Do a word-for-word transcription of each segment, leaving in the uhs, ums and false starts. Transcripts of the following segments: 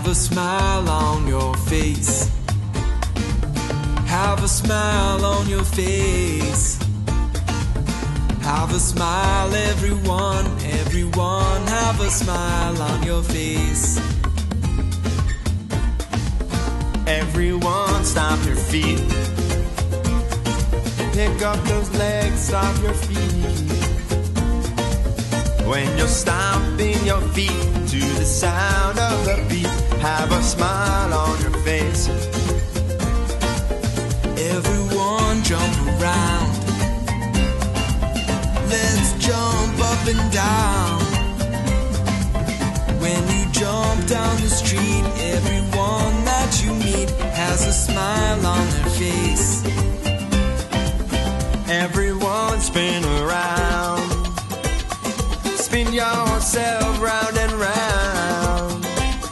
Have a smile on your face. Have a smile on your face. Have a smile, everyone, everyone. Have a smile on your face. Everyone stomp your feet. Pick up those legs, stomp your feet. When you're stomping your feet to the sound of the beat, have a smile on your face. Everyone jump around. Let's jump up and down. When you jump down the street, everyone that you meet has a smile on their face. Everyone spin around. Spin yourself round and round.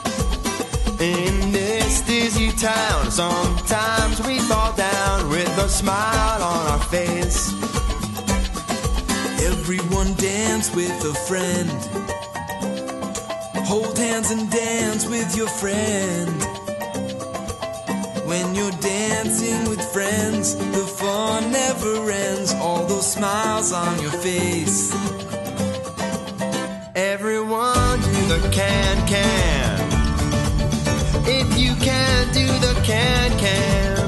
In this dizzy town, sometimes we fall down with a smile on our face. Everyone dance with a friend. Hold hands and dance with your friend. When you're dancing with friends, the fun never ends. All those smiles on your face. Everyone do the can-can. If you can do the can-can.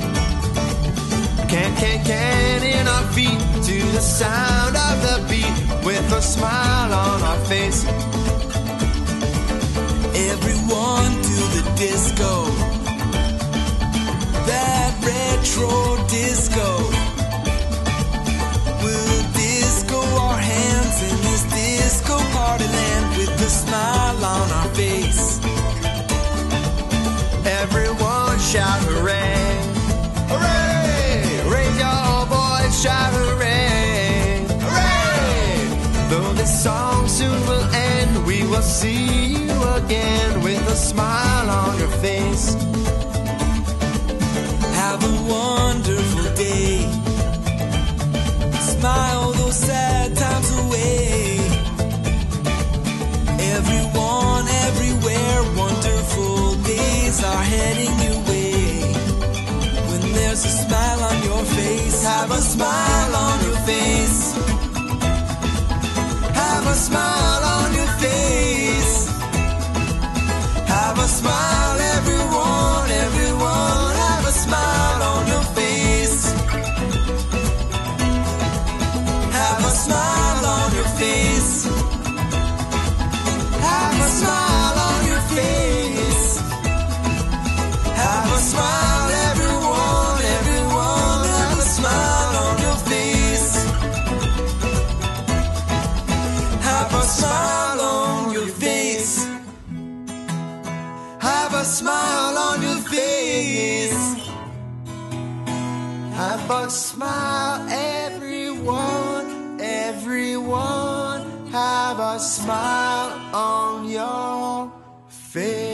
Can-can-can in our feet to the sound of the beat with a smile on our face. Everyone do the disco. That retro disco. We'll disco our hands in this disco party land with a smile on our face. Everyone shout hooray. Hooray! Raise your voice, shout hooray. Hooray! Though this song soon will end, we will see you again with a smile on your face. Have a wonderful day. Smile those sad times away. Everyone, everywhere, wonderful days are heading your way. When there's a smile on your face, have a smile on your face. Have a smile on your face. Have a smile, everyone, everyone. Have a smile on your face. Have a smile on your face. Have a smile on your face. Have a smile, everyone, everyone. Have a smile on your face. Have a smile on your face. Have a smile on your face. Have a smile, everyone, everyone. Have a smile on your face.